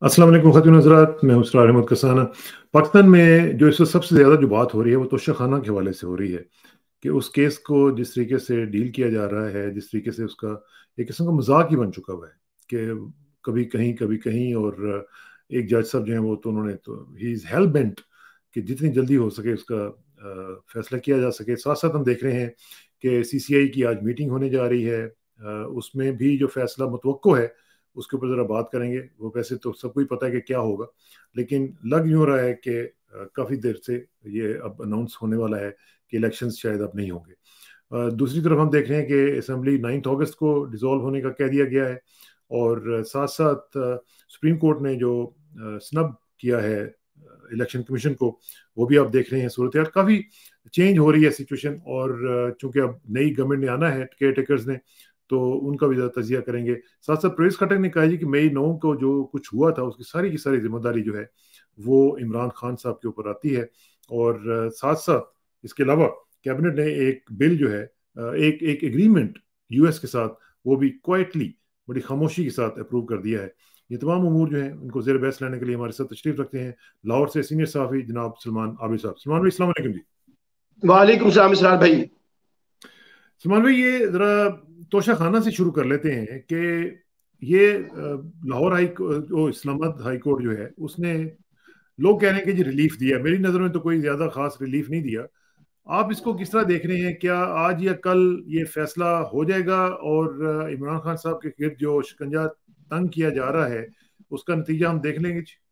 अस्सलाम वालेकुम ख़वातीन हज़रात, मैं हूं इसरार अहमद कसाना। पाकिस्तान में जो इस वक्त सबसे ज़्यादा जो बात हो रही है वो तोशा खाना के हवाले से हो रही है कि उस केस को जिस तरीके से डील किया जा रहा है, जिस तरीके से उसका एक किस्म का मजाक ही बन चुका हुआ है कि कभी कहीं। और एक जज साहब जो हैं वो तो उन्होंने तो ही इज़ हेल बेंट कि जितनी जल्दी हो सके उसका फैसला किया जा सके। साथ साथ हम देख रहे हैं कि सीसीआई की आज मीटिंग होने जा रही है। उसमें भी जो फैसला मुतवक्को है उसके ऊपर ज़रा बात करेंगे। वो वैसे तो सबको ही पता है कि क्या होगा, लेकिन लग यूँ रहा है कि काफ़ी देर से ये अब अनाउंस होने वाला है कि इलेक्शंस शायद अब नहीं होंगे। दूसरी तरफ हम देख रहे हैं कि असेंबली 9 अगस्त को डिसॉल्व होने का कह दिया गया है। और साथ साथ सुप्रीम कोर्ट ने जो स्नब किया है इलेक्शन कमीशन को, वो भी आप देख रहे हैं। सूरत यार काफ़ी चेंज हो रही है सिचुएशन। और चूंकि अब नई गवर्नमेंट ने आना है, केयर टेकर्स ने, तो उनका भी ज़्यादा तजिया करेंगे। साथ साथ प्रवेश खट्टक ने कहा जी कि मई 9 को जो कुछ हुआ था उसकी सारी की सारी जिम्मेदारी जो है वो इमरान खान साहब के ऊपर आती है। और साथ साथ इसके अलावा कैबिनेट ने एक बिल जो है, एक एक एग्रीमेंट यूएस के साथ, वो भी क्वाइटली, बड़ी खामोशी के साथ अप्रूव कर दिया है। ये तमाम उमूर जो हैं उनको ज़ेर बहस लाने के लिए हमारे साथ तशरीफ रखते हैं लाहौर से सीनियर सहाफ़ी जनाब सलमान आबिद साहब। सलमान भाई, अस्सलाम वालेकुम जी। वालेकुम सलाम इसरार भाई। सलमान भाई, ये जरा तोशा खाना से शुरू कर लेते हैं कि ये लाहौर इस्लामाबाद हाई कोर्ट जो है उसने, लोग कह रहे हैं कि जी रिलीफ दिया। मेरी नज़र में तो कोई ज़्यादा खास रिलीफ नहीं दिया। आप इसको किस तरह देख रहे हैं? क्या आज या कल ये फैसला हो जाएगा और इमरान खान साहब के गिर्द जो शिकंजा तंग किया जा रहा है उसका नतीजा हम देख लेंगे जी?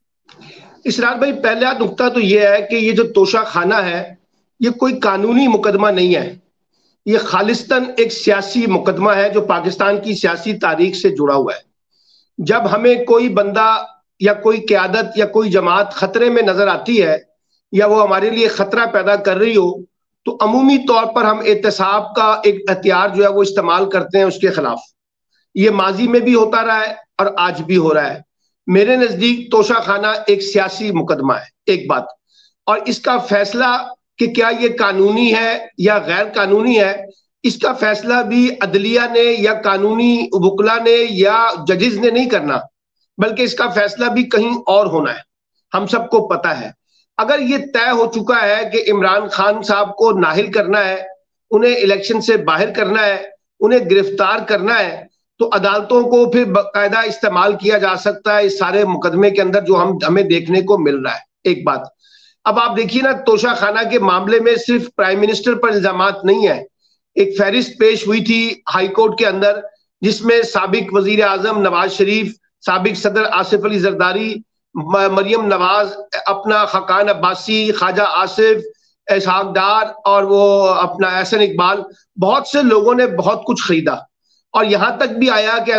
इसरार भाई, पहला नुकता तो यह है कि ये जो तोशा खाना है ये कोई कानूनी मुकदमा नहीं है। ये खालिस्तन एक सियासी मुकदमा है जो पाकिस्तान की सियासी तारीख से जुड़ा हुआ है। जब हमें कोई बंदा या कोई क्यादत या कोई जमात खतरे में नजर आती है या वो हमारे लिए खतरा पैदा कर रही हो, तो अमूमी तौर पर हम एहतसाब का एक हथियार जो है वो इस्तेमाल करते हैं उसके खिलाफ। ये माजी में भी होता रहा है और आज भी हो रहा है। मेरे नजदीक तोशा खाना एक सियासी मुकदमा है, एक बात। और इसका फैसला कि क्या ये कानूनी है या गैर कानूनी है, इसका फैसला भी अदलिया ने या कानूनी वकला ने या जजेस ने नहीं करना, बल्कि इसका फैसला भी कहीं और होना है। हम सबको पता है, अगर ये तय हो चुका है कि इमरान खान साहब को नाहिल करना है, उन्हें इलेक्शन से बाहर करना है, उन्हें गिरफ्तार करना है, तो अदालतों को फिर बाकायदा इस्तेमाल किया जा सकता है इस सारे मुकदमे के अंदर जो हमें देखने को मिल रहा है। एक बात। अब आप देखिए ना, तोशा खाना के मामले में सिर्फ प्राइम मिनिस्टर पर इल्जामात नहीं है। एक फहरिस्त पेश हुई थी हाई कोर्ट के अंदर जिसमें साबिक वजीर आजम नवाज शरीफ, साबिक सदर आसिफ अली जरदारी, मरियम नवाज, अपना खकान अब्बासी, ख्वाजा आसिफ, इसहाक डार और वो अपना एहसन इकबाल, बहुत से लोगों ने बहुत कुछ खरीदा। और यहां तक भी आया कि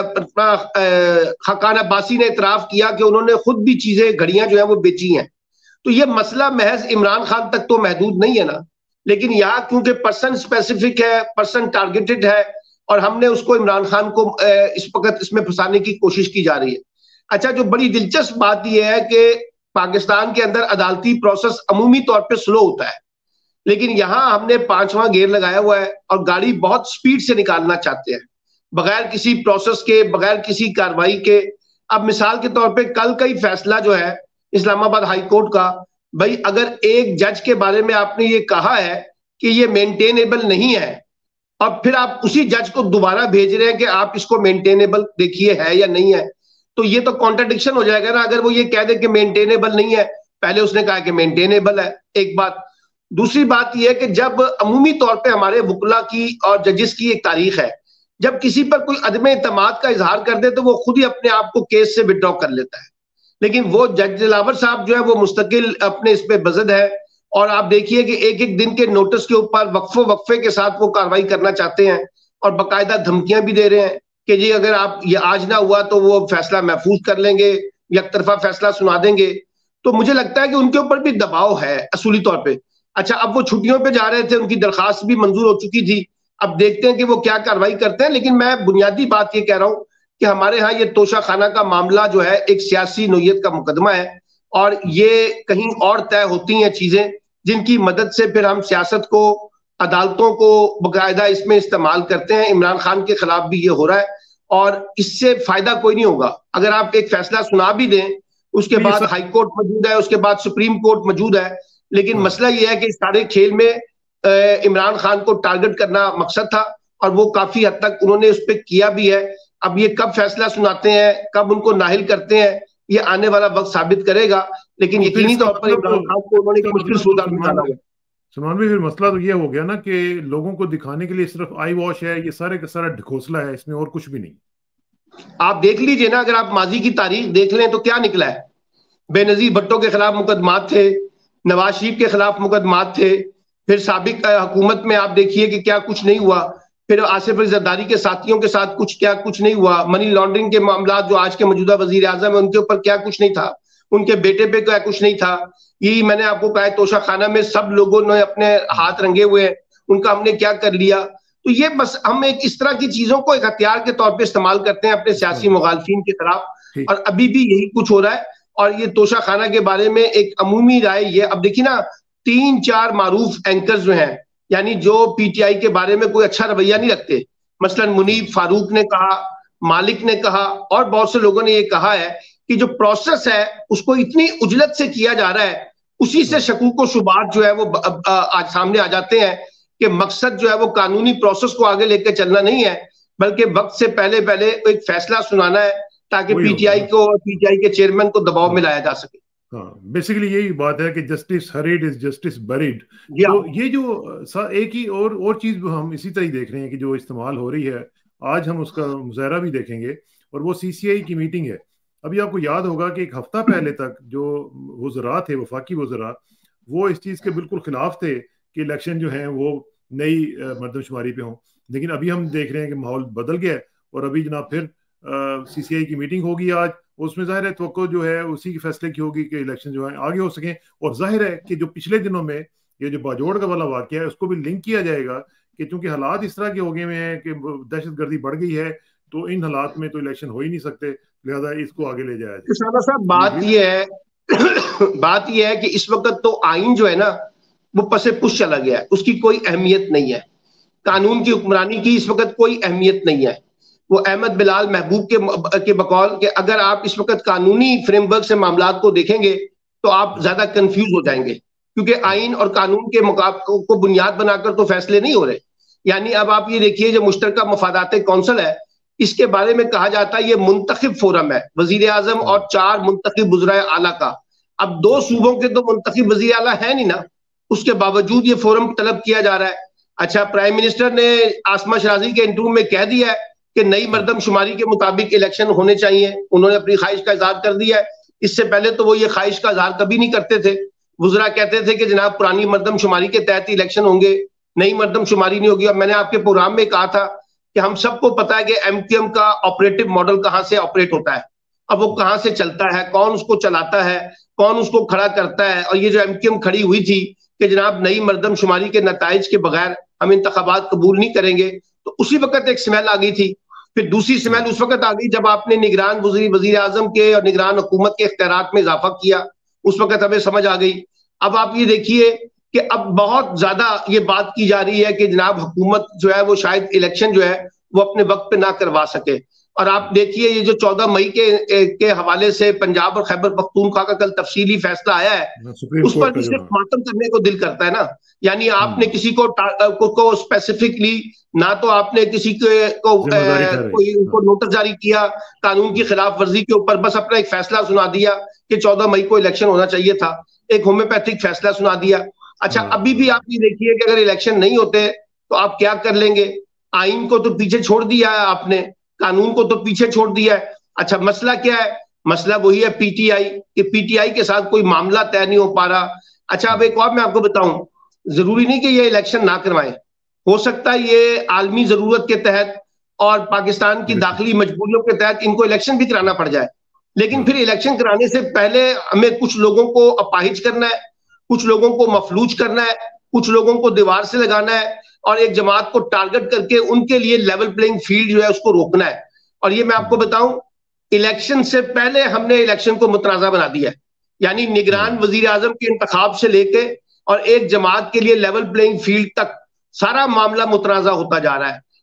खकान अब्बासी ने इतराफ किया कि उन्होंने खुद भी चीजें, घड़ियां जो है वो बेची हैं। तो ये मसला महज इमरान खान तक तो महदूद नहीं है ना, लेकिन यहाँ क्योंकि पर्सन स्पेसिफिक है, पर्सन टारगेटेड है, और हमने उसको इमरान खान को इस वक्त इसमें फंसाने की कोशिश की जा रही है। अच्छा, जो बड़ी दिलचस्प बात यह है कि पाकिस्तान के अंदर अदालती प्रोसेस अमूमी तौर पर स्लो होता है, लेकिन यहां हमने पांचवां गेयर लगाया हुआ है और गाड़ी बहुत स्पीड से निकालना चाहते हैं, बगैर किसी प्रोसेस के, बगैर किसी कार्रवाई के। अब मिसाल के तौर पे कल का ही फैसला जो है इस्लामाबाद हाई कोर्ट का, भाई अगर एक जज के बारे में आपने ये कहा है कि ये मेंटेनेबल नहीं है, और फिर आप उसी जज को दोबारा भेज रहे हैं कि आप इसको मेंटेनेबल देखिए है या नहीं है, तो ये तो कॉन्ट्रडिक्शन हो जाएगा ना। अगर वो ये कह दे कि मेंटेनेबल नहीं है, पहले उसने कहा कि मेंटेनेबल है, एक बात। दूसरी बात यह है कि जब अमूमी तौर पे हमारे वकला की और जजेस की एक तारीख है, जब किसी पर कोई अदम एतमाद का इजहार कर दे तो वो खुद ही अपने आप को केस से विड्रॉ कर लेता है। लेकिन वो जज दिलावर साहब जो है वो मुस्तकिल अपने इस पे बजद है, और आप देखिए कि एक एक दिन के नोटिस के ऊपर वक्फे के साथ वो कार्रवाई करना चाहते हैं, और बाकायदा धमकियां भी दे रहे हैं कि जी अगर आप ये आज ना हुआ तो वो फैसला महफूज कर लेंगे, एक तरफा फैसला सुना देंगे। तो मुझे लगता है कि उनके ऊपर भी दबाव है असूली तौर पर। अच्छा, अब वो छुट्टियों पे जा रहे थे, उनकी दरखास्त भी मंजूर हो चुकी थी, अब देखते हैं कि वो क्या कार्रवाई करते हैं। लेकिन मैं बुनियादी बात ये कह रहा हूं कि हमारे यहाँ ये तोशा खाना का मामला जो है एक सियासी नोयत का मुकदमा है, और ये कहीं और तय होती हैं चीजें जिनकी मदद से फिर हम सियासत को, अदालतों को बाकायदा इसमें इस्तेमाल करते हैं। इमरान खान के खिलाफ भी ये हो रहा है, और इससे फायदा कोई नहीं होगा। अगर आप एक फैसला सुना भी दें, उसके बाद हाई कोर्ट मौजूद है, उसके बाद सुप्रीम कोर्ट मौजूद है, लेकिन मसला यह है कि इस सारे खेल में इमरान खान को टारगेट करना मकसद था और वो काफी हद तक उन्होंने उस पर किया भी है। अब ये कब फैसला सुनाते हैं, कब उनको नाहिल करते हैं, ये आने वाला वक्त साबित करेगा, लेकिन यकीनी तौर पर इमरान खान को उन्होंने एक मुश्किल सूरत में डाला है। सलमान भाई, फिर मसला तो ये हो गया ना कि लोगों को दिखाने के लिए सिर्फ आई वॉश है, ये सारे का सारा ढकोसला है, इसमें और कुछ भी नहीं। आप देख लीजिए ना, अगर आप माजी की तारीख देख लें तो क्या निकला है। बेनजीर भट्टो के खिलाफ मुकदमात थे, नवाज शरीफ के खिलाफ मुकदमात थे, फिर साबिक हुकूमत में आप देखिए कि क्या कुछ नहीं हुआ, फिर आसिफ अली जरदारी के साथियों के साथ क्या कुछ नहीं हुआ, मनी लॉन्ड्रिंग के मामला जो आज के मौजूदा वजीर आजम है उनके ऊपर क्या कुछ नहीं था, उनके बेटे पे क्या कुछ नहीं था। यही मैंने आपको कहा, तोशा खाना में सब लोगों ने अपने हाथ रंगे हुए हैं, उनका हमने क्या कर लिया। तो ये बस हम एक इस तरह की चीजों को एक हथियार के तौर पे इस्तेमाल करते हैं अपने सियासी मुखालफिन के खिलाफ, और अभी भी यही कुछ हो रहा है। और ये तोशा खाना के बारे में एक अमूमी राय ये, अब देखिए ना, 3-4 मारूफ एंकर्स जो हैं, यानी जो पीटीआई के बारे में कोई अच्छा रवैया नहीं रखते, मसलन मुनीब फारूक ने कहा, मालिक ने कहा, और बहुत से लोगों ने ये कहा है कि जो प्रोसेस है उसको इतनी उजलत से किया जा रहा है, उसी से शकूक व शुबात जो है वो आज सामने आ जाते हैं कि मकसद जो है वो कानूनी प्रोसेस को आगे लेकर चलना नहीं है, बल्कि वक्त से पहले पहले एक फैसला सुनाना है ताकि पीटीआई को, पीटीआई के चेयरमैन को दबाव में लाया जा सके। हाँ, बेसिकली यही बात है कि justice hurried is justice buried. तो ये जो एक ही और चीज हम इसी तरह देख रहे हैं कि जो इस्तेमाल हो रही है, आज हम उसका मुजाहरा भी देखेंगे, और वो सीसीआई की मीटिंग है। अभी आपको याद होगा कि एक हफ्ता पहले तक जो वज़रा थे, वफाकी वज़रा, वो इस चीज़ के बिल्कुल खिलाफ थे कि इलेक्शन जो है वो नई मरदमशुमारी पे हों, लेकिन अभी हम देख रहे हैं कि माहौल बदल गया है, और अभी जनाब फिर सीसीआई की मीटिंग होगी आज, उसमें जाहिर है तो जो है उसी के फैसले की होगी कि इलेक्शन जो है आगे हो सकें। और जाहिर है कि जो पिछले दिनों में ये जो बाजोड़ का वाला वाकया है उसको भी लिंक किया जाएगा कि चूंकि हालात इस तरह के हो गए हैं कि दहशतगर्दी बढ़ गई है, तो इन हालात में तो इलेक्शन हो ही नहीं सकते, लिहाजा इसको आगे ले जाया जाए। तो साहब बात यह है बात यह है कि इस वक्त तो आइन जो है ना वो पसे पुश चला गया है, उसकी कोई अहमियत नहीं है। कानून की हुक्मरानी की इस वक्त कोई अहमियत नहीं है। वो अहमद बिलाल महबूब के बकौल कि अगर आप इस वक्त कानूनी फ्रेमवर्क से मामला को देखेंगे तो आप ज्यादा कंफ्यूज हो जाएंगे, क्योंकि आइन और कानून के को बुनियाद बनाकर तो फैसले नहीं हो रहे। यानी अब आप ये देखिए, जो मुश्तरका मफादात कौंसिल है, इसके बारे में कहा जाता है ये मुंतखब फोरम है वजीर आजम और 4 मुंतखब वज़राए आला का। अब 2 सूबों के तो मुंतखब वजीर आला है नहीं ना, उसके बावजूद ये फोरम तलब किया जा रहा है। अच्छा, प्राइम मिनिस्टर ने आसमा शराजी के इंटरव्यू में कह दिया है कि नई मरदमशुमारी के मुताबिक इलेक्शन होने चाहिए, उन्होंने अपनी ख्वाहिश का इजहार कर दिया है। इससे पहले तो वो ये ख्वाहिश का इजहार कभी नहीं करते थे। वज़रा कहते थे कि जनाब पुरानी मरदमशुमारी के तहत इलेक्शन होंगे, नई मरदमशुमारी नहीं होगी। और मैंने आपके प्रोग्राम में कहा था कि हम सबको पता है कि एमक्यूएम का ऑपरेटिव मॉडल कहां से ऑपरेट होता है, अब वो कहां से चलता है, कौन उसको चलाता है, कौन उसको खड़ा करता है। और ये जो एमक्यूएम खड़ी हुई थी कि जनाब नई मरदमशुमारी के नताइज के बगैर हम इंतखाबात कबूल नहीं करेंगे, तो उसी वक्त एक स्मेल आ गई थी। फिर दूसरी स्मेल उस वक्त आ गई जब आपने निगरान वजीर आजम के और निगरान हुकूमत के इख्तियारात में इजाफा किया, उस वक्त हमें समझ आ गई। अब आप ये देखिए कि अब बहुत ज्यादा ये बात की जा रही है कि जनाब हुकूमत जो है वो शायद इलेक्शन जो है वो अपने वक्त पे ना करवा सके। और आप देखिए ये जो 14 मई के हवाले से पंजाब और खैबर पख्तूनख्वा का कल तफसीली फैसला आया है, उस पर भी सिर्फ मातम करने को दिल करता है ना। यानी आपने किसी को स्पेसिफिकली ना तो आपने किसी को कोई उनको नोटिस जारी किया कानून की खिलाफ वर्जी के ऊपर, बस अपना एक फैसला सुना दिया कि 14 मई को इलेक्शन होना चाहिए था, एक होम्योपैथिक फैसला सुना दिया। अच्छा, अभी भी आप ये देखिए कि अगर इलेक्शन नहीं होते तो आप क्या कर लेंगे। आइन को तो पीछे छोड़ दिया है आपने, कानून को तो पीछे छोड़ दिया है। अच्छा, मसला क्या है? मसला वही है पीटीआई, कि पीटीआई के साथ कोई मामला तय नहीं हो पा रहा। अच्छा, अब एक और मैं आपको बताऊं, जरूरी नहीं कि ये इलेक्शन ना करवाएं, हो सकता है ये आलमी जरूरत के तहत और पाकिस्तान की दाखिली मजबूरियों के तहत इनको इलेक्शन भी कराना पड़ जाए, लेकिन फिर इलेक्शन कराने से पहले हमें कुछ लोगों को अपाहिज करना है, कुछ लोगों को मफलूज करना है, कुछ लोगों को दीवार से लगाना है, और एक जमात को टारगेट करके उनके लिए लेवल प्लेइंग फील्ड जो है उसको रोकना है। और ये मैं आपको बताऊं, इलेक्शन से पहले हमने इलेक्शन को मुतनाज़ा बना दिया है। यानी निगरान वजीर आजम के इंतखाब से लेके और एक जमात के लिए लेवल प्लेइंग फील्ड तक सारा मामला मुतनाज़ा होता जा रहा है।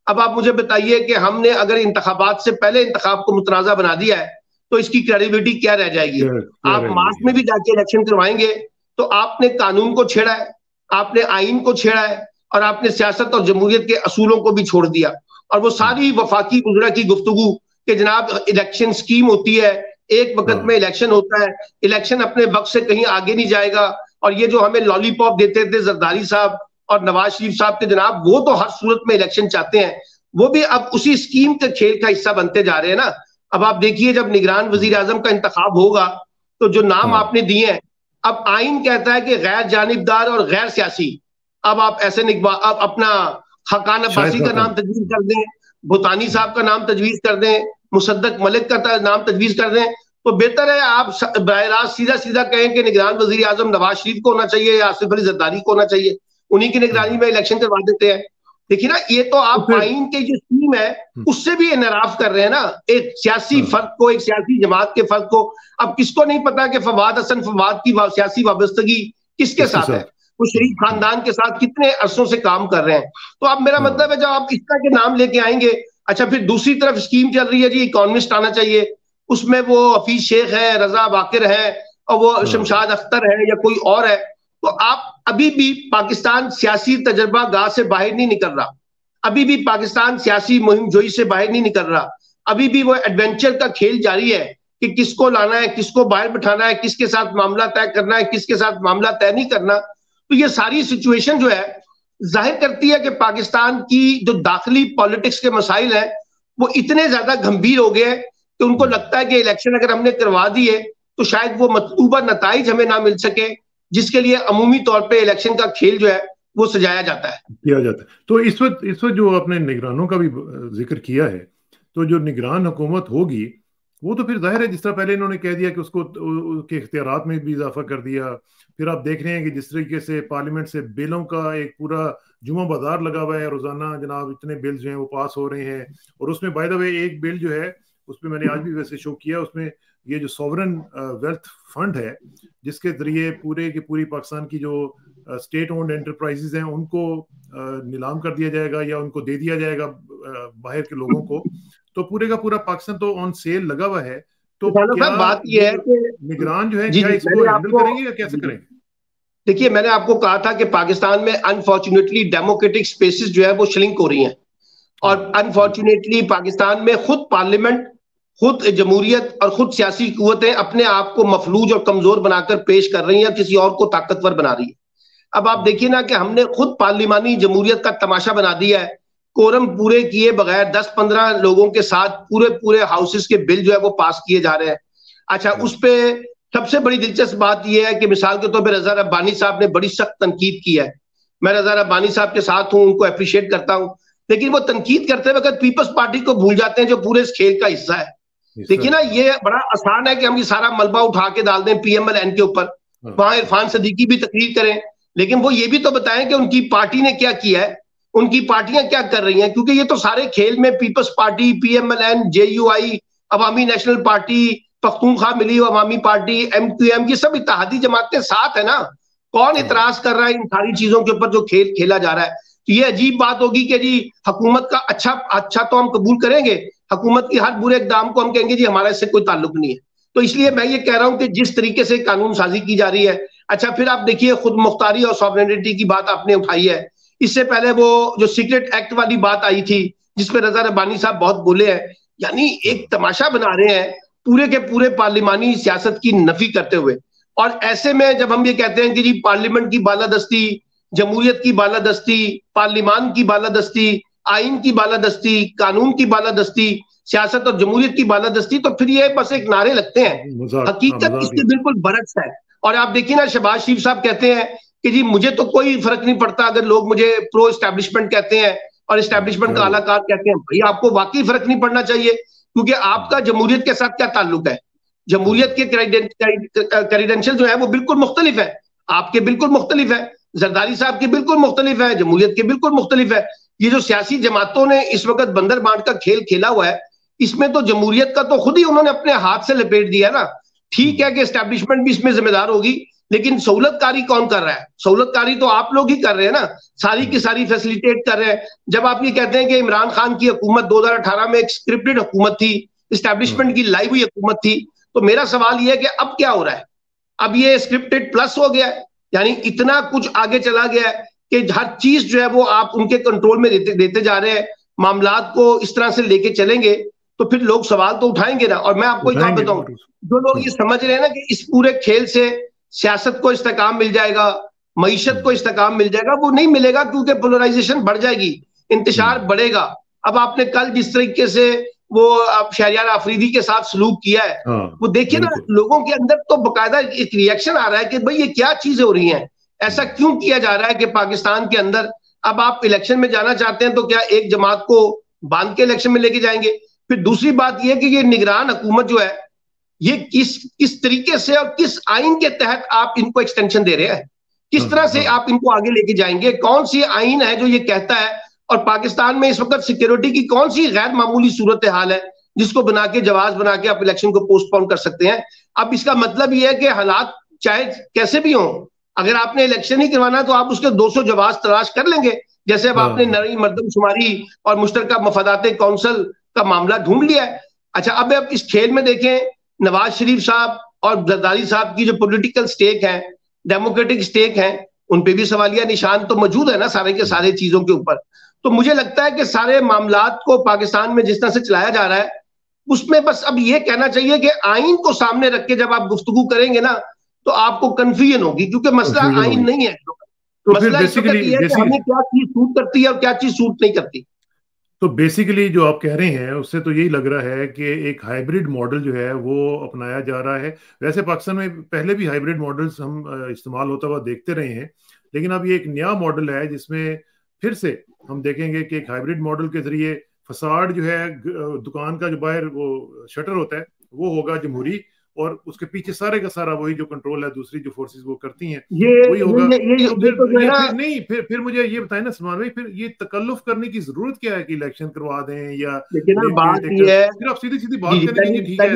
अब आप मुझे बताइए कि हमने अगर इंतखाबात से पहले इंतखाब को मुतनाज़ा बना दिया है तो इसकी क्रेडिबिलिटी क्या रह जाएगी? आप रह मार्च जाएगी। में भी जाके इलेक्शन करवाएंगे तो आपने कानून को छेड़ा है, आपने आइन को छेड़ा है और आपने सियासत और जमहूरियत के असूलों को भी छोड़ दिया। और वो सारी वफाकी उजरा की गुफ्तगू कि जनाब इलेक्शन स्कीम होती है, एक वक्त में इलेक्शन होता है, इलेक्शन अपने वक्त से कहीं आगे नहीं जाएगा। और ये जो हमें लॉलीपॉप देते थे जरदारी साहब और नवाज शरीफ साहब के जनाब, वो तो हर सूरत में इलेक्शन चाहते हैं, वो भी अब उसी स्कीम के खेल का हिस्सा बनते जा रहे हैं ना। अब आप देखिए जब निगरान वजीर आजम का इंतखाब होगा तो जो नाम आपने दिए हैं, अब आइन कहता है कि गैर जानिबदार और गैर सियासी, अब आप ऐसे अब अपना हकान अब्बासी का नाम तजवीज कर दें, भूतानी साहब का नाम तजवीज कर दें, मुसद्दक मलिक का नाम तजवीज कर दें, तो बेहतर है आप बराह रास्त सीधा सीधा कहें कि निगरान वजीर आजम नवाज शरीफ को होना चाहिए या आसिफ अली जरदारी को होना चाहिए, उन्हीं की निगरानी में इलेक्शन करवा देते हैं। देखिए ना, ये तो आप आइन के जो स्कीम है उससे भी इनराफ कर रहे हैं ना, एक सियासी फर्क को, एक सियासी जमात के फर्क को। अब किसको नहीं पता कि फवाद हसन फवाद की सियासी वाबस्तगी किसके साथ है, वो शरीफ खानदान के साथ कितने अरसों से काम कर रहे हैं। तो अब मेरा मतलब है जब आप इस तरह के नाम लेके आएंगे, अच्छा फिर दूसरी तरफ स्कीम चल रही है जी इकोनॉमिस्ट आना चाहिए, उसमें वो हफीज शेख है, रजा बाकिर है और वो शमशाद अख्तर है या कोई और है। तो आप अभी भी पाकिस्तान सियासी तजर्बा गाह से बाहर नहीं निकल रहा, अभी भी पाकिस्तान सियासी मुहिम जोई से बाहर नहीं निकल रहा, अभी भी वो एडवेंचर का खेल जारी है कि किसको लाना है, किसको बाहर बिठाना है, किसके साथ मामला तय करना है, किसके साथ मामला तय नहीं करना। तो ये सारी सिचुएशन जो है जाहिर करती है कि पाकिस्तान की जो दाखिली पॉलिटिक्स के मसाइल हैं वो इतने ज्यादा गंभीर हो गए कि उनको लगता है कि इलेक्शन अगर हमने करवा दिए तो शायद वो मतलूबा नताइज हमें ना मिल सके, जिसके लिए अमूमी तौर पे इलेक्शन का खेल जो है वो सजाया जाता है, किया जाता है। तो इस वक्त जो आपने निगरानों का भी जिक्र किया है, तो जो निगरान हुकूमत होगी वो तो फिर जाहिर है जिस तरह पहले इन्होंने कह दिया कि उसको के इख्तियारात में भी इजाफा कर दिया, फिर आप देख रहे हैं कि जिस तरीके से पार्लियामेंट से बिलों का एक पूरा जुमा बाजार लगा हुआ है, रोजाना जनाब इतने बिल जो हैं वो पास हो रहे हैं। और उसमें बाय द वे एक बिल जो है उसमें मैंने आज भी वैसे शो किया, उसमें ये जो सॉवरन वेल्थ फंड है जिसके जरिए पूरे की पूरी पाकिस्तान की जो स्टेट ओन्ड एंटरप्राइजेज हैं उनको नीलाम कर दिया जाएगा या उनको दे दिया जाएगा बाहर के लोगों को, तो पूरे का पूरा पाकिस्तान तो ऑन सेल लगा हुआ है। तो क्या बात यह है कि निगरान जो है क्या इसको हैंडल करेंगे या कैसे करेंगे? देखिए मैंने आपको कहा था कि पाकिस्तान में अनफॉर्चुनेटली डेमोक्रेटिक स्पेसेस जो है वो श्रिंक हो रही हैं और अनफॉर्चुनेटली पाकिस्तान में खुद पार्लियामेंट, खुद जमहूरियत और खुद सियासी कुव्वतें अपने आप को मफलूज और कमजोर बनाकर पेश कर रही हैं, किसी और को ताकतवर बना रही है। अब आप देखिए ना कि हमने खुद पार्लिमानी जमहूरियत का तमाशा बना दिया है, कोरम पूरे किए बगैर 10-15 लोगों के साथ पूरे हाउसेस के बिल जो है वो पास किए जा रहे हैं। अच्छा, उस पर सबसे बड़ी दिलचस्प बात यह है कि मिसाल के तौर पर रजा रब्बानी साहब ने बड़ी सख्त तनकीद की है, मैं रजा रब्बानी साहब के साथ हूं, उनको अप्रिशिएट करता हूं, लेकिन वो तनकीद करते वक्त पीपल्स पार्टी को भूल जाते हैं जो पूरे इस खेल का हिस्सा है। देखिए ना, ये बड़ा आसान है कि हम ये सारा मलबा उठा के डाल दें PMLN के ऊपर, वहां इरफान सदीकी भी तकरीर करें, लेकिन वो ये भी तो बताएं कि उनकी पार्टी ने क्या किया है, उनकी पार्टियां क्या कर रही हैं, क्योंकि ये तो सारे खेल में peoples party, PMLN, JUI, Awami national party, Pakhtunkhwa Milli Awami party, MQM, ये सब इत्तेहादी जमातें साथ है ना। कौन इतराज कर रहा है इन सारी चीजों के ऊपर जो खेल खेला जा रहा है? तो ये अजीब बात होगी कि जी हुकूमत का अच्छा तो हम कबूल करेंगे, हुकूमत की हर बुरे इकदाम को हम कहेंगे जी हमारा इससे कोई ताल्लुक नहीं है। तो इसलिए मैं ये कह रहा हूं कि जिस तरीके से कानून साजी की जा रही है, अच्छा फिर आप देखिए खुद मुख्तारी और सॉवरेनिटी की बात आपने उठाई है, इससे पहले वो जो सीक्रेट एक्ट वाली बात आई थी जिसपे रजा रब्बानी साहब बहुत बोले हैं, यानी एक तमाशा बना रहे हैं पूरे के पूरे पार्लिमानी सियासत की नफी करते हुए। और ऐसे में जब हम ये कहते हैं कि जी पार्लियामेंट की बालादस्ती, जमहूरियत की बालादस्ती, पार्लिमान की बालादस्ती, आइन की बालादस्ती, कानून की बालादस्ती, सियासत और जमहूरियत की बालादस्ती, तो फिर ये बस एक नारे लगते हैं, हकीकत इसके बिल्कुल बरक्स है। और आप देखिए ना, शहबाज शरीफ साहब कहते हैं कि जी मुझे तो कोई फर्क नहीं पड़ता अगर लोग मुझे प्रो एस्टैब्लिशमेंट कहते हैं और एस्टैब्लिशमेंट का आलाकार कहते हैं। भाई आपको वाकई फर्क नहीं पड़ना चाहिए, क्योंकि आपका जमहूरियत के साथ क्या ताल्लुक है? जमहूरियत के क्रेडेंशियल जो है वो बिल्कुल मुख्तलिफ है, आपके बिल्कुल मुख्तलिफ है, जरदारी साहब के बिल्कुल मुख्तलिफ है, जमहूरियत के बिल्कुल मुख्तलिफ है। ये जो सियासी जमातों ने इस वक्त बंदर बांट का खेल खेला हुआ है, इसमें तो जमहूरियत का तो खुद ही उन्होंने अपने हाथ से लपेट दिया ना। ठीक है कि एस्टैब्लिशमेंट भी इसमें जिम्मेदार होगी, लेकिन सहूलतकारी कौन कर रहा है? सहूलतकारी तो आप लोग ही कर रहे हैं ना, सारी की सारी फैसिलिटेट कर रहे हैं। जब आप ये कहते हैं कि इमरान खान की हुकूमत 2018 में एक स्क्रिप्टेड हुकूमत थी, इस्टेब्लिशमेंट की लाई हुई हुकूमत थी, तो मेरा सवाल यह है कि अब क्या हो रहा है? अब ये स्क्रिप्टेड प्लस हो गया है, यानी इतना कुछ आगे चला गया है कि हर चीज जो है वो आप उनके कंट्रोल में देते जा रहे हैं। मामलात को इस तरह से लेके चलेंगे तो फिर लोग सवाल तो उठाएंगे ना। और मैं आपको एक बात बताऊं, जो लोग ये समझ रहे हैं ना कि इस पूरे खेल से सियासत को इस्तेकाम मिल जाएगा, मईशत को इस्तेकाम मिल जाएगा, वो नहीं मिलेगा, क्योंकि पोलराइजेशन बढ़ जाएगी, इंतशार बढ़ेगा। अब आपने कल जिस तरीके से वो शहरियार आफरीदी के साथ सलूक किया है, वो देखिए ना, लोगों के अंदर तो बाकायदा एक रिएक्शन आ रहा है कि भाई ये क्या चीजें हो रही हैं, ऐसा क्यों किया जा रहा है कि पाकिस्तान के अंदर अब आप इलेक्शन में जाना चाहते हैं तो क्या एक जमात को बांध के इलेक्शन में लेके जाएंगे? फिर दूसरी बात यह कि ये निगरान हुकूमत जो है, ये किस तरीके से और किस आइन के तहत आप इनको एक्सटेंशन दे रहे हैं, किस तरह से आप इनको आगे लेके जाएंगे? कौन सी आइन है जो ये कहता है? और पाकिस्तान में इस वक्त सिक्योरिटी की कौन सी गैर मामूली सूरत हाल है जिसको बना के जवाब बना के आप इलेक्शन को पोस्टपोन कर सकते हैं? अब इसका मतलब यह है कि हालात चाहे कैसे भी हों, अगर आपने इलेक्शन ही करवाना तो आप उसके 200 जवाब तलाश कर लेंगे, जैसे अब आपने नई मर्दमशुमारी और मुश्तरका मफादात कौंसिल का मामला ढूंढ लिया है। अच्छा, अब आप इस खेल में देखें, नवाज शरीफ साहब और जरदारी साहब की जो पॉलिटिकल स्टेक है, डेमोक्रेटिक स्टेक है, उन पे भी सवालिया निशान तो मौजूद है ना सारे के सारे चीजों के ऊपर। तो मुझे लगता है कि सारे मामलात को पाकिस्तान में जिस तरह से चलाया जा रहा है, उसमें बस अब ये कहना चाहिए कि आइन को सामने रख के जब आप गुफ्तगू करेंगे ना तो आपको कंफ्यूजन होगी, क्योंकि मसला आइन नहीं है, तो मसला इस वक्त ये है कि हमें क्या चीज सूट करती है और क्या चीज सूट नहीं करती। तो बेसिकली जो आप कह रहे हैं उससे तो यही लग रहा है कि एक हाइब्रिड मॉडल जो है वो अपनाया जा रहा है। वैसे पाकिस्तान में पहले भी हाइब्रिड मॉडल्स हम इस्तेमाल होता हुआ देखते रहे हैं, लेकिन अब ये एक नया मॉडल है जिसमें फिर से हम देखेंगे कि एक हाइब्रिड मॉडल के जरिए फसाड जो है, दुकान का जो बाहर वो शटर होता है वो होगा जमहूरी, और उसके पीछे सारे का सारा वही जो कंट्रोल है दूसरी जो फोर्सेस वो करती हैं वही होगा। फिर मुझे ये बताएं ना सलमान भाई, फिर ये तकल्लुफ करने की जरूरत क्या है कि इलेक्शन करवा दें? या बात ये है, फिर आप सीधी सीधी बात करेंगे कि ठीक है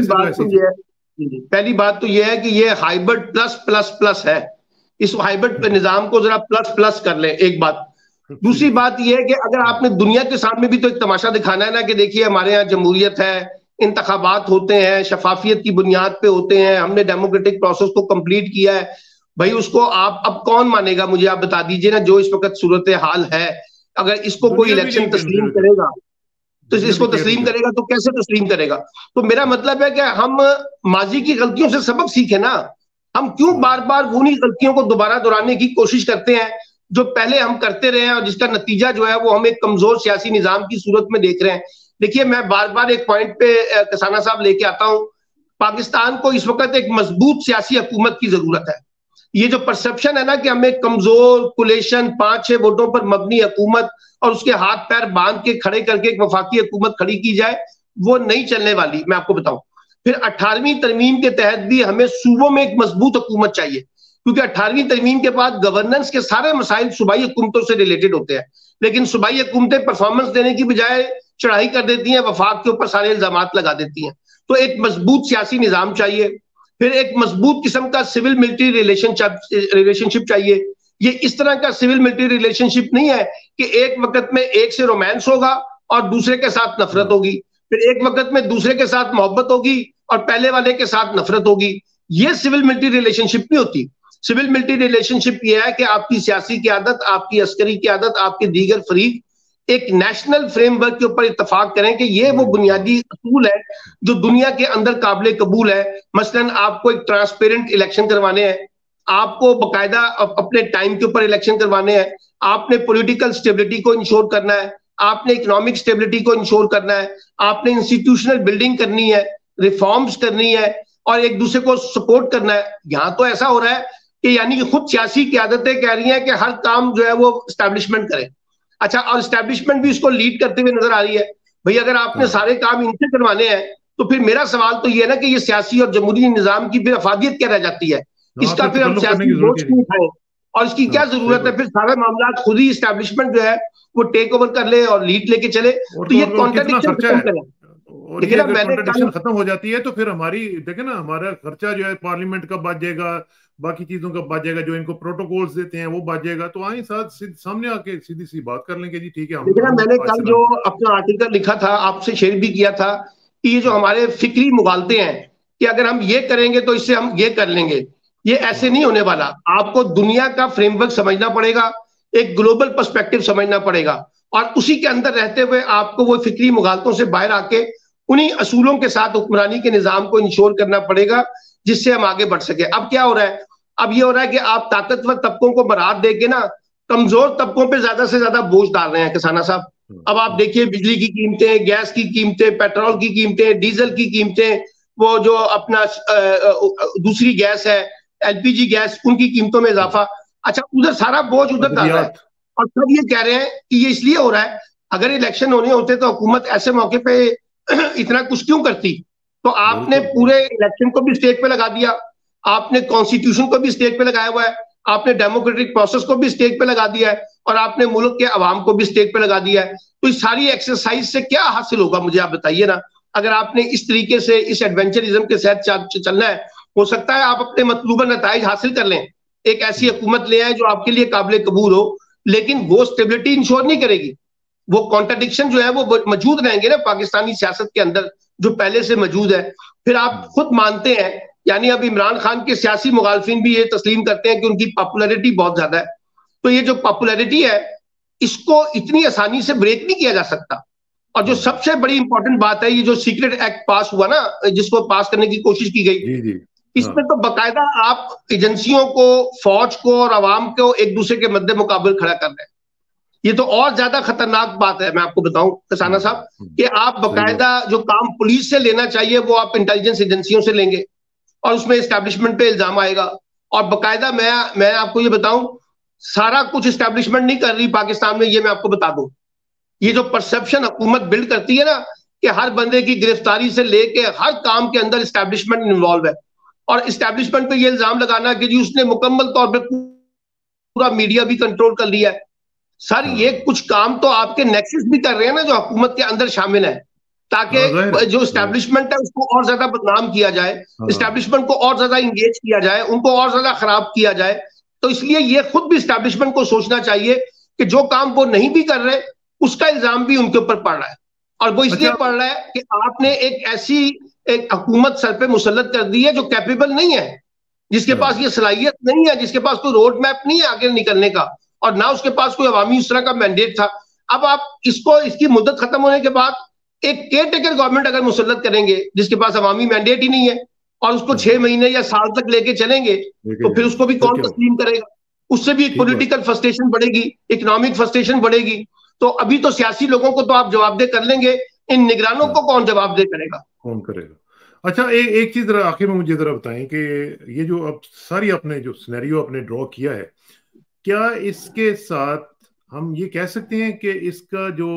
ऐसे। पहली बात तो ये है कि ये हाइब्रिड प्लस प्लस प्लस है, इस हाइब्रिड पे निजाम को जरा प्लस प्लस कर ले, एक बात। दूसरी बात यह है कि अगर आपने दुनिया के सामने भी तो एक तमाशा दिखाना है ना कि देखिए हमारे यहाँ जमहूरियत है, इंतखाबात होते हैं, शफाफियत की बुनियाद पे होते हैं, हमने डेमोक्रेटिक प्रोसेस को कंप्लीट किया है। भाई उसको आप अब कौन मानेगा? मुझे आप बता दीजिए ना, जो इस वक्त सूरत हाल है, अगर इसको कोई इलेक्शन तस्लीम करेगा तो इसको तस्लीम करेगा तो कैसे तस्लीम करेगा? तो मेरा मतलब है कि हम माजी की गलतियों से सबक सीखे ना, हम क्यों बार बार उन्हीं गलतियों को दोबारा दोहराने की कोशिश करते हैं जो पहले हम करते रहे हैं और जिसका नतीजा जो है वो हम एक कमजोर सियासी निजाम की सूरत में देख रहे हैं। देखिए, मैं बार बार एक पॉइंट पे कसाना साहब लेके आता हूं, पाकिस्तान को इस वक्त एक मजबूत सियासी हुकूमत की जरूरत है। ये जो परसेप्शन है ना कि हमें कमजोर कुलेशन 5-6 वोटों पर मबनी हुकूमत और उसके हाथ पैर बांध के खड़े करके एक वफाकी हुकूमत खड़ी की जाए, वो नहीं चलने वाली। मैं आपको बताऊं, फिर 18वीं तरमीम के तहत भी हमें सूबों में एक मजबूत हुकूमत चाहिए, क्योंकि 18वीं तरमीम के बाद गवर्नेंस के सारे मसाइल सूबाई हुकूमतों से रिलेटेड होते हैं, लेकिन सूबाई हुकूमतें परफॉर्मेंस देने की बजाय चढ़ाई कर देती हैं, वफाक के ऊपर सारे इल्जामात लगा देती हैं। तो एक मजबूत सियासी निजाम चाहिए, फिर एक मजबूत किस्म का सिविल मिलिट्री रिलेशनशिप चाहिए। ये इस तरह का सिविल मिलिट्री रिलेशनशिप नहीं है कि एक वक्त में एक से रोमांस होगा और दूसरे के साथ नफरत होगी, फिर एक वक्त में दूसरे के साथ मोहब्बत होगी और पहले वाले के साथ नफरत होगी। ये सिविल मिलिट्री रिलेशनशिप नहीं होती। सिविल मिलिट्री रिलेशनशिप यह है कि आपकी सियासी क़यादत, आपकी अस्करी क़यादत, आपके दीगर फरीक एक नेशनल फ्रेमवर्क के ऊपर इत्तेफाक करें कि ये वो बुनियादी असूल है जो दुनिया के अंदर काबिल कबूल है। मसलन आपको एक ट्रांसपेरेंट इलेक्शन करवाने हैं, आपको बाकायदा अपने टाइम के ऊपर इलेक्शन करवाने हैं, आपने पॉलिटिकल स्टेबिलिटी को इंश्योर करना है, आपने इकोनॉमिक स्टेबिलिटी को इंश्योर करना है, आपने इंस्टीट्यूशनल बिल्डिंग करनी है, रिफॉर्म्स करनी है और एक दूसरे को सपोर्ट करना है। यहां तो ऐसा हो रहा है कि यानी कि खुद सियासी क़यादतें कह रही हैं कि हर काम जो है वो एस्टैब्लिशमेंट करे। अच्छा, और एस्टैब्लिशमेंट भी इसको लीड करते हुए नजर आ रही है। भाई अगर आपने सारे काम इनसे करवाने हैं तो फिर मेरा सवाल तो ये है ना कि ये सियासी और जमहूरी निजाम की फिर अफादियत क्या रह जाती है? इसका फिर हम सियासी बोझ क्यों उठाएं और इसकी क्या जरूरत है? फिर सारा मामला खुद ही एस्टैब्लिशमेंट जो है वो टेक ओवर कर ले और लीड लेके चले, तो ये कॉन्ट्रडिक्शन खत्म करें। और देखिए ये ना, अगर मैंने कॉन्ट्रडिक्शन कल, खत्म हो जाती है तो फिर हमारी देखे ना, हमारा खर्चा जो है पार्लियामेंट का बच जाएगा, बाकी चीजों का बच जाएगा, जो इनको प्रोटोकॉल्स देते हैं वो बच जाएगा। तो आए साथ सामने आके सीधी सी बात कर लेंगे जी, ठीक है देखिए ना, हम मैंने आज कल जो चलाएंगे। अपना आर्टिकल लिखा था आपसे शेयर भी किया था कि ये जो हाँ हमारे फिक्री मुगालते हैं कि अगर हम ये करेंगे तो इससे हम ये कर लेंगे, ये ऐसे हाँ नहीं होने वाला। आपको दुनिया का फ्रेमवर्क समझना पड़ेगा, एक ग्लोबल पर्सपेक्टिव समझना पड़ेगा, और उसी के अंदर रहते हुए आपको वो फिक्री मुगालतों से बाहर आके उन्हीं असूलों के साथ हुक्मरानी के निजाम को इंश्योर करना पड़ेगा, जिससे हम आगे बढ़ सके। अब क्या हो रहा है, अब ये हो रहा है कि आप ताकतवर तबकों को बरात दे के ना कमजोर तबकों पे ज्यादा से ज्यादा बोझ डाल रहे हैं किसाना साहब। अब आप देखिए, बिजली की कीमतें, गैस की कीमतें, पेट्रोल की कीमतें, डीजल की कीमतें, वो जो अपना दूसरी गैस है, एलपीजी गैस, उनकी कीमतों में हाँ। इजाफा। अच्छा, उधर सारा बोझ उधर डाल रहा है। अद्वियात। और सब ये कह रहे हैं कि ये इसलिए हो रहा है, अगर इलेक्शन होने होते तो हुकूमत ऐसे मौके पे इतना कुछ क्यों करती। तो आपने बिल्कुल पूरे इलेक्शन को भी स्टेक पे लगा दिया, आपने कॉन्स्टिट्यूशन को भी स्टेक पे लगाया हुआ है, आपने डेमोक्रेटिक प्रोसेस को भी स्टेक पे लगा दिया है, और आपने मुल्क के अवाम को भी स्टेक पे लगा दिया है। तो इस सारी एक्सरसाइज से क्या हासिल होगा, मुझे आप बताइए ना। अगर आपने इस तरीके से इस एडवेंचरिज्म के साथ चलना है, हो सकता है आप अपने मतलूबा नताइज हासिल कर लें, एक ऐसी हुकूमत ले आए जो आपके लिए काबिल कबूल हो, लेकिन वो स्टेबिलिटी इंश्योर नहीं करेगी। वो कॉन्ट्रडिक्शन जो है वो मौजूद रहेंगे ना पाकिस्तानी सियासत के अंदर, जो पहले से मौजूद है। फिर आप खुद मानते हैं, यानी अब इमरान खान के सियासी मुखालफिन भी ये तस्लीम करते हैं कि उनकी पॉपुलैरिटी बहुत ज्यादा है। तो ये जो पॉपुलैरिटी है, इसको इतनी आसानी से ब्रेक नहीं किया जा सकता। और जो सबसे बड़ी इंपॉर्टेंट बात है, ये जो सीक्रेट एक्ट पास हुआ ना, जिसको पास करने की कोशिश की गई, जी जी। हाँ इसमें तो बकायदा आप एजेंसियों को, फौज को और अवाम को एक दूसरे के मद्दे मुकाबले खड़ा कर रहे हैं। ये तो और ज्यादा खतरनाक बात है, मैं आपको बताऊं कसाना साहब, कि आप सही बात। बकायदा जो काम पुलिस से लेना चाहिए वो आप इंटेलिजेंस एजेंसियों से लेंगे, और उसमें एस्टैब्लिशमेंट पे इल्जाम आएगा। और बकायदा मैं आपको ये बताऊं, सारा कुछ एस्टैब्लिशमेंट नहीं कर रही पाकिस्तान में, ये मैं आपको बता दूं। ये जो परसेप्शन हुकूमत बिल्ड करती है ना, कि हर बंदे की गिरफ्तारी से लेके हर काम के अंदर एस्टैब्लिशमेंट इन्वॉल्व है, और एस्टैब्लिशमेंट पे ये इल्जाम लगाना कि जी उसने मुकम्मल तौर पर पूरा मीडिया भी कंट्रोल कर लिया है। सर, ये हाँ कुछ काम तो आपके नेक्सस भी कर रहे हैं ना, जो हुकूमत के अंदर शामिल है, हाँ जाहिर है ताकि जो जाहिर है। स्टैब्लिशमेंट है उसको और ज्यादा बदनाम किया जाए, हाँ स्टैब्लिशमेंट को और ज्यादा इंगेज किया जाए, उनको और ज्यादा खराब किया जाए। तो इसलिए ये खुद भी स्टैब्लिशमेंट को सोचना चाहिए कि जो काम वो नहीं भी कर रहे, उसका इल्जाम भी उनके ऊपर पड़ रहा है। और वो इसलिए अच्छा। पड़ रहा है कि आपने एक ऐसी एक हुकूमत सर पे मुसल्लत कर दी है जो कैपेबल नहीं है, जिसके पास हाँ ये सलाहियत नहीं है, जिसके पास कोई रोड मैप नहीं है आगे निकलने का, और ना उसके पास कोई अवामी उस तरह का मैंडेट था। अब आप इसको, इसकी मुद्दत खत्म होने के बाद एक केयर टेकर गवर्नमेंट अगर मुसल्लत करेंगे जिसके पास अवामी मैंडेट ही नहीं है, और उसको हाँ 6 महीने या साल तक लेके चलेंगे, लेके तो फिर जाएंगे उसको भी फिर कौन क्या होगा? तस्लीम करेगा। उससे भी एक ठीक बात। पॉलिटिकल फ्रस्ट्रेशन बढ़ेगी, इकोनॉमिक फ्रस्ट्रेशन बढ़ेगी। तो अभी तो सियासी लोगों को तो आप जवाबदेह कर लेंगे, इन निगरानों हाँ को कौन जवाबदेह करेगा। कौन करेगा? अच्छा, एक चीज जरा आखिर में मुझे जरा बताएं कि ये जो अब सारी आपने जो सिनेरियो आपने ड्रॉ किया है, क्या इसके साथ हम ये कह सकते हैं कि इसका जो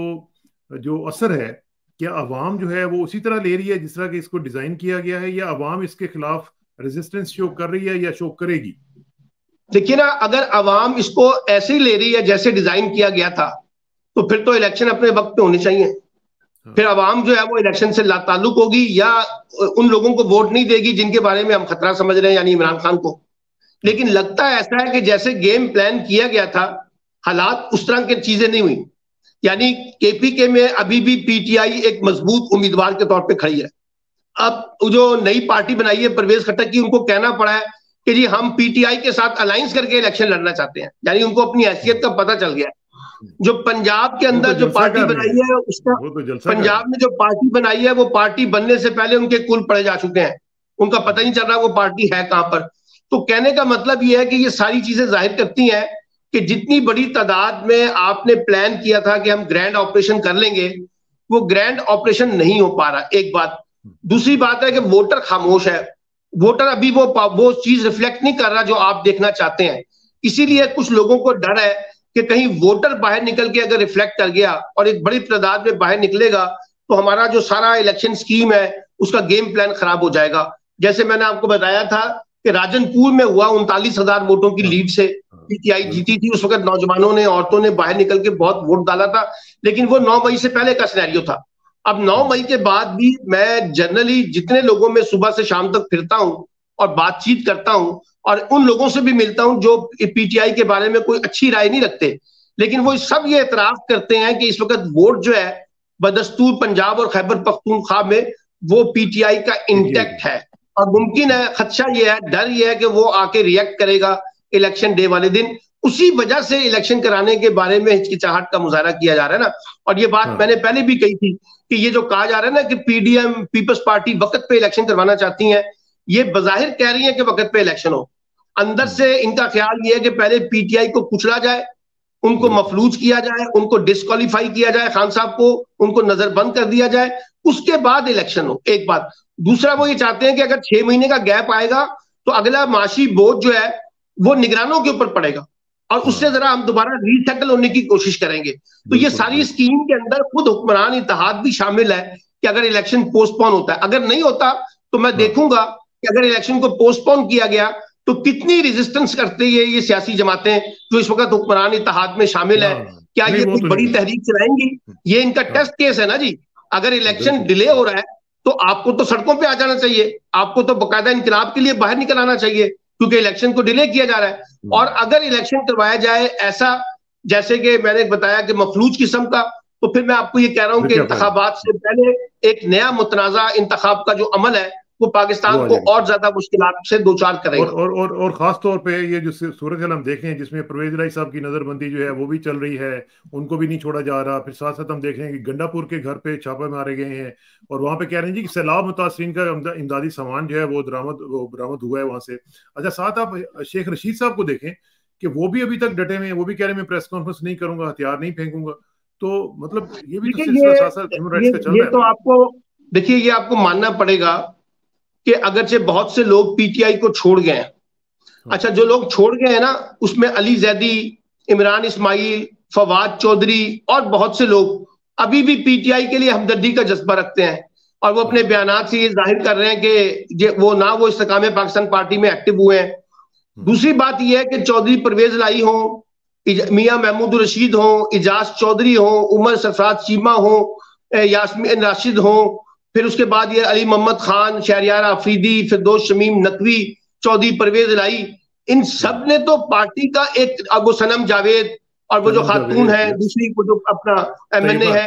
जो असर है, क्या अवाम जो है वो उसी तरह ले रही है जिस तरह कि इसको डिजाइन किया गया है, या अवाम इसके खिलाफ रेजिस्टेंस शो कर रही है या शो करेगी? देखिए ना, अगर अवाम इसको ऐसे ही ले रही है जैसे डिजाइन किया गया था, तो फिर तो इलेक्शन अपने वक्त पे होने चाहिए। हाँ फिर अवाम जो है वो इलेक्शन से लाताल्लुक होगी, या उन लोगों को वोट नहीं देगी जिनके बारे में हम खतरा समझ रहे हैं, यानी इमरान खान को। हाँ लेकिन लगता है ऐसा है कि जैसे गेम प्लान किया गया था, हालात उस तरह की चीजें नहीं हुई। यानी केपीके में अभी भी पीटीआई एक मजबूत उम्मीदवार के तौर पे खड़ी है। अब जो नई पार्टी बनाई है परवेज खट्टर की, उनको कहना पड़ा है कि जी हम पीटीआई के साथ अलायंस करके इलेक्शन लड़ना चाहते हैं, यानी उनको अपनी हैसियत का पता चल गया। जो पंजाब के वो तो अंदर जो जलसा पार्टी कर रहे बनाई हैं। है उसका, वो तो जलसा कर रहे पंजाब हैं। में जो पार्टी बनाई है वो पार्टी बनने से पहले उनके कुल पड़े जा चुके हैं, उनका पता ही नहीं चल रहा वो पार्टी है कहां पर। तो कहने का मतलब ये है कि ये सारी चीजें जाहिर करती हैं कि जितनी बड़ी तादाद में आपने प्लान किया था कि हम ग्रैंड ऑपरेशन कर लेंगे, वो ग्रैंड ऑपरेशन नहीं हो पा रहा, एक बात। दूसरी बात है कि वोटर खामोश है, वोटर अभी वो चीज रिफ्लेक्ट नहीं कर रहा जो आप देखना चाहते हैं। इसीलिए हाँ कुछ लोगों को डर है कि कहीं वोटर बाहर निकल के अगर रिफ्लेक्ट कर गया और एक बड़ी तादाद में बाहर निकलेगा, तो हमारा जो सारा इलेक्शन स्कीम है उसका गेम प्लान खराब हो जाएगा। जैसे मैंने आपको बताया था कि राजनपुर में हुआ 39,000 वोटों की हाँ लीड से हाँ पीटीआई जीती बिल्कुल। थी। उस वक्त नौजवानों ने, औरतों ने बाहर निकल के बहुत वोट डाला था, लेकिन वो 9 मई से पहले का सिनेरियो था। अब 9 मई के बाद भी मैं जनरली जितने लोगों में सुबह से शाम तक फिरता हूं और बातचीत करता हूं और उन लोगों से भी मिलता हूं जो पीटीआई के बारे में कोई अच्छी राय नहीं रखते, लेकिन वो सब ये एतराफ करते हैं कि इस वक्त वोट जो है बदस्तूर पंजाब और खैबर पख्तूनख्वा में वो पीटीआई का इंटैक्ट है। और मुमकिन है, खदशा ये है, डर ये है कि वो आके रिएक्ट करेगा इलेक्शन डे वाले दिन। उसी वजह से इलेक्शन कराने के बारे में हिचकिचाहट का मुजाहरा किया जा रहा है ना। और ये बात मैंने पहले भी कही थी कि ये जो कहा जा रहा है ना कि पीडीएम पीपल्स पार्टी वक्त पे इलेक्शन करवाना चाहती है, ये बजाहिर कह रही है कि वक्त पे इलेक्शन हो, अंदर से इनका ख्याल ये है कि पहले पीटीआई को कुचला जाए, उनको मफलूज किया जाए, उनको डिस्क्वालीफाई किया जाए, खान साहब को उनको नजरबंद कर दिया जाए, उसके बाद इलेक्शन हो। एक बात। दूसरा, वो ये चाहते हैं कि अगर 6 महीने का गैप आएगा तो अगला माशी बोझ जो है वो निगरानों के ऊपर पड़ेगा और उससे जरा हम दोबारा रीसेटल होने की कोशिश करेंगे। तो ये सारी स्कीम के अंदर खुद हुक्मरान इत्तेहाद भी शामिल है कि अगर इलेक्शन पोस्टपोन होता है, अगर नहीं होता तो मैं देखूंगा कि अगर इलेक्शन को पोस्टपोन किया गया तो कितनी रेजिस्टेंस करते हैं ये सियासी जमातें जो इस वक्त हुक्मरान इत्तेहाद में शामिल है। क्या ये कोई बड़ी तहरीक चलाएंगी? ये इनका टेस्ट केस है ना जी। अगर इलेक्शन डिले हो रहा है तो आपको तो सड़कों पे आ जाना चाहिए, आपको तो बाकायदा इनकलाब के लिए बाहर निकल आना चाहिए, क्योंकि इलेक्शन को डिले किया जा रहा है। और अगर इलेक्शन करवाया जाए ऐसा जैसे कि मैंने बताया कि मफलूज किस्म का, तो फिर मैं आपको ये कह रहा हूं कि इंतखाबात से पहले एक नया मुतनाज़ा इंतखाब का जो अमल है वो पाकिस्तान को और ज्यादा मुश्किलात से दो चार करेगा। और खास तौर पे ये जो सूरत हम देख रहे हैं जिसमें परवेज इलाही साहब की नजरबंदी जो है वो भी चल रही है, उनको भी नहीं छोड़ा जा रहा। फिर साथ साथ हम देख रहे हैं कि गंडापुर के घर पे छापे मारे गए हैं और वहां पे कह रहे हैं जी कि सैलाब मुतासरीन का इमदादी सामान जो है वो बरामद हुआ है वहां से। अच्छा, साथ आप शेख रशीद साहब को देखें कि वो भी अभी तक डटे हुए हैं, वो भी कह रहे हैं मैं प्रेस कॉन्फ्रेंस नहीं करूंगा, हथियार नहीं फेंकूंगा। तो मतलब ये भी तो सिलसिला साथ साथ ह्यूमन राइट्स का चल रहा है। तो आपको देखिए, ये आपको मानना पड़ेगा कि अगरचे बहुत से लोग पीटीआई को छोड़ गए हैं। अच्छा, जो लोग छोड़ गए हैं ना उसमें अली जैदी, इमरान इस्माइल, फवाद चौधरी और बहुत से लोग अभी भी पीटीआई के लिए हमदर्दी का जज्बा रखते हैं और वो अपने बयानात से ये जाहिर कर रहे हैं कि वो इस्तेकाम पाकिस्तान पार्टी में एक्टिव हुए हैं। दूसरी बात यह है कि चौधरी परवेज इलाही हो, मियां महमूद रशीद हो, इजाज चौधरी हो, उमर सरफराज चीमा हो, यास्मीन राशिद हो, फिर उसके बाद ये अली मोहम्मद खान, शहरियार आफरीदी, फिरदौस शमीम नकवी, चौधरी परवेज इलाही, इन सब ने तो पार्टी का एक अबू सनम जावेद और वो जो खातून है दूसरी वो जो अपना एमएनए है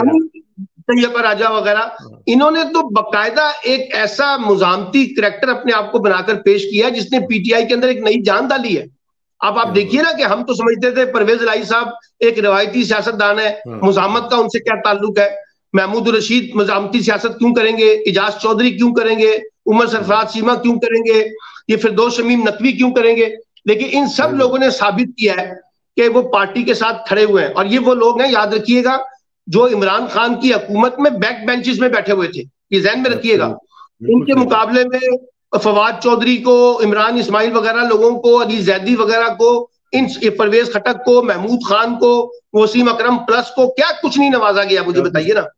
तैयबा राजा वगैरह, इन्होंने तो बकायदा एक ऐसा मुजामती करैक्टर अपने आप को बनाकर पेश किया जिसने पीटीआई के अंदर एक नई जान डाली है। अब आप देखिए ना कि हम तो समझते थे परवेज इलाही साहब एक रवायती सियासतदान है, मुजामत का उनसे क्या ताल्लुक है, महमूद रशीद मजामती सियासत क्यों करेंगे, इजाज चौधरी क्यों करेंगे, उमर सरफराज सीमा क्यों करेंगे, ये फिरदौस शमीम नकवी क्यों करेंगे। लेकिन इन सब लोगों ने साबित किया है कि वो पार्टी के साथ खड़े हुए हैं और ये वो लोग हैं, याद रखिएगा, जो इमरान खान की हुकूमत में बैक बेंचेस में बैठे हुए थे, ये ध्यान में रखिएगा। इनके मुकाबले में फवाद चौधरी को, इमरान इस्माइल वगैरह लोगों को, अली जैदी वगैरह को, इन परवेज खटक को, महमूद खान को, वसीम अकरम प्लस को क्या कुछ नहीं नवाजा गया, मुझे बताइए ना।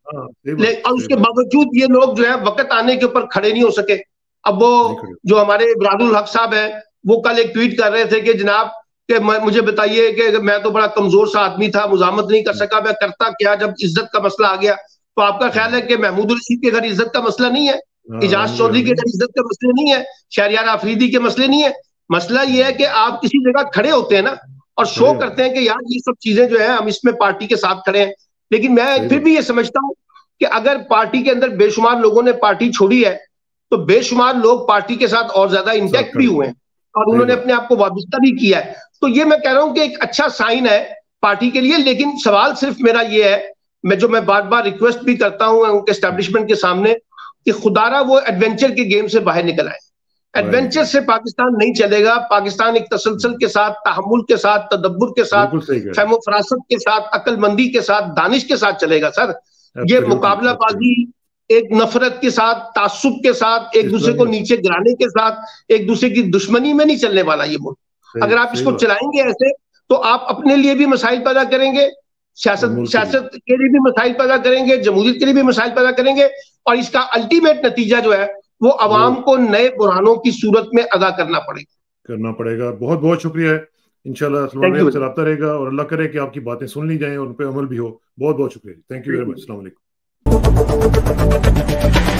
और उसके बावजूद ये लोग जो है वक्त आने के ऊपर खड़े नहीं हो सके। अब वो जो हमारे बरादुल हक साहब है वो कल एक ट्वीट कर रहे थे कि जनाब कि मुझे बताइए कि मैं तो बड़ा कमजोर सा आदमी था, मुजामत नहीं कर सका, मैं करता क्या जब इज्जत का मसला आ गया। तो आपका ख्याल है कि महमूद रशीद के घर इज्जत का मसला नहीं है, इजाज चौधरी के घर इज्जत का मसले नहीं है, शहरियार आफरीदी के मसले नहीं है। मसला ये है कि आप किसी जगह खड़े होते हैं ना और शो करते हैं कि यार ये सब चीजें जो है हम इसमें पार्टी के साथ खड़े हैं। लेकिन मैं फिर भी ये समझता हूं कि अगर पार्टी के अंदर बेशुमार लोगों ने पार्टी छोड़ी है तो बेशुमार लोग पार्टी के साथ और ज्यादा इंटैक्ट भी हुए हैं और उन्होंने अपने आप को वाबस्ता भी किया है। तो ये मैं कह रहा हूं कि एक अच्छा साइन है पार्टी के लिए। लेकिन सवाल सिर्फ मेरा ये है, मैं बार बार रिक्वेस्ट भी करता हूं उनके एस्टेब्लिशमेंट के सामने कि खुदारा वो एडवेंचर के गेम से बाहर निकल आए। एडवेंचर से पाकिस्तान नहीं चलेगा। पाकिस्तान एक तसलसल के साथ, तहम्मुल के साथ, तदब्बुर के साथ, फहम फरासत के साथ, अक्लमंदी के साथ, दानिश के साथ चलेगा सर। ये मुकाबलाबाजी एक नफरत के साथ, तासुब के साथ, एक दूसरे को नीचे गिराने के साथ, एक दूसरे की दुश्मनी में नहीं चलने वाला ये मुल्क। अगर आप इसको चलाएंगे ऐसे तो आप अपने लिए भी मसाइल पैदा करेंगे, सियासत के लिए भी मसाइल पैदा करेंगे, जमहूरियत के लिए भी मसाइल पैदा करेंगे और इसका अल्टीमेट नतीजा जो है वो अवाम को नए बुरहानों की सूरत में अदा करना पड़ेगा। बहुत बहुत शुक्रिया। इंशाल्लाह चलाता रहेगा और अल्लाह करे कि आपकी बातें सुन ली जाएं और उन पर अमल भी हो। बहुत बहुत शुक्रिया। Thank you very much. अस्सलाम वालेकुम। है।